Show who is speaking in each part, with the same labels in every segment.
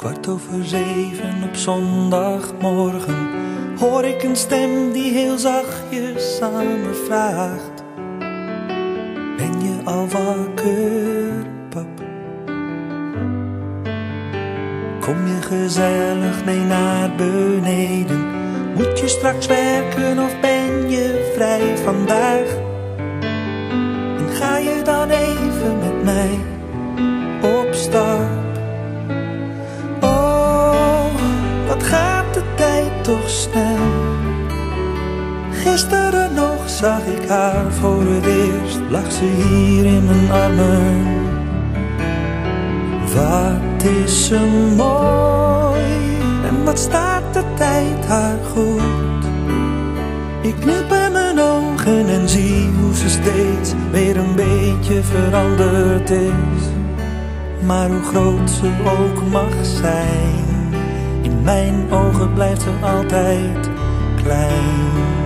Speaker 1: 7:15 op zondagmorgen hoor ik een stem die heel zachtjes aan me vraagt: ben je al wakker, pap? Kom je gezellig mee naar beneden? Moet je straks werken of ben je vrij vandaag? En ga je dan even met mij op stap? Oh, wat gaat de tijd toch snel. Gisteren nog zag ik haar voor het eerst, lag ze hier in mijn armen. Wat is ze mooi en wat staat de tijd haar goed. Ik knip in mijn ogen en zie hoe ze steeds weer een beetje veranderd is. Maar hoe groot ze ook mag zijn, in mijn ogen blijft ze altijd klein.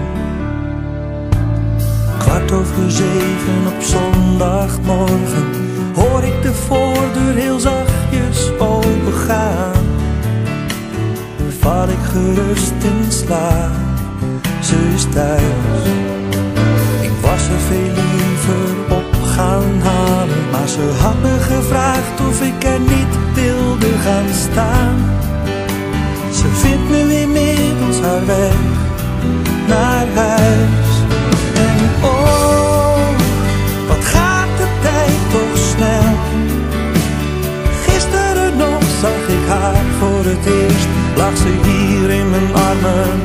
Speaker 1: 7:15 op zondagmorgen hoor ik de voordeur heel zachtjes opengaan. Val ik gerust in slaap, ze is thuis. Ik was er veel liever op gaan halen, maar ze had me gevraagd of ik er niet wilde gaan staan. Ze vindt nu inmiddels haar weg naar huis. En oh, wat gaat de tijd toch snel. Gisteren nog zag ik haar voor het eerst, lag ze hier in mijn armen.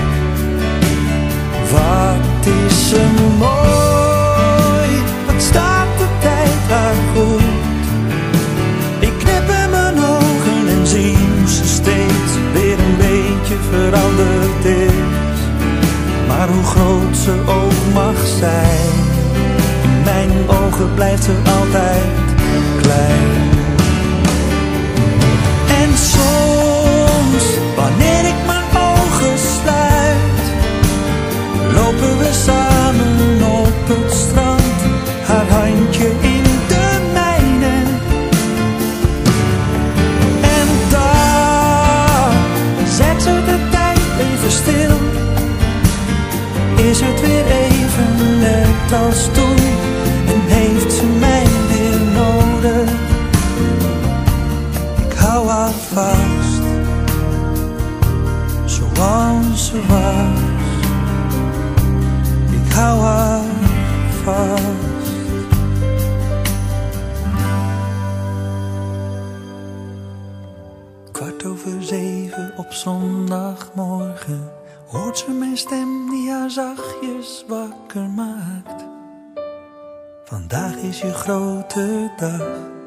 Speaker 1: Wat is ze mooi, wat staat de tijd haar goed. Ik knip in mijn ogen en zie hoe ze steeds weer een beetje veranderd is. Maar hoe groot ze ook mag zijn, in mijn ogen blijft ze altijd klein. En soms, wanneer ik mijn ogen sluit, lopen we samen op het strand, haar handje in de mijne. En daar zet ze de tijd even stil. Is het weer even net als toen en heeft ze mij weer nodig? Ik hou haar vast, zoals ze was. Ik hou haar vast. (7:15 op zondagmorgen hoort ze mijn stem die haar zachtjes wakker maakt. Vandaag is je grote dag.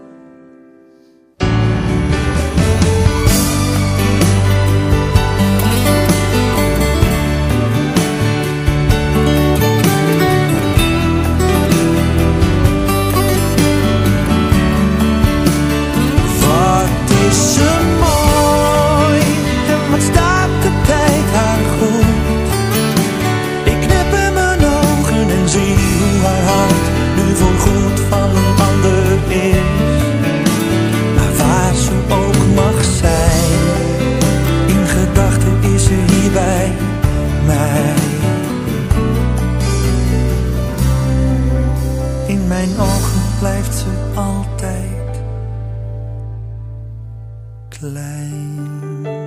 Speaker 1: In mijn ogen blijft ze altijd klein.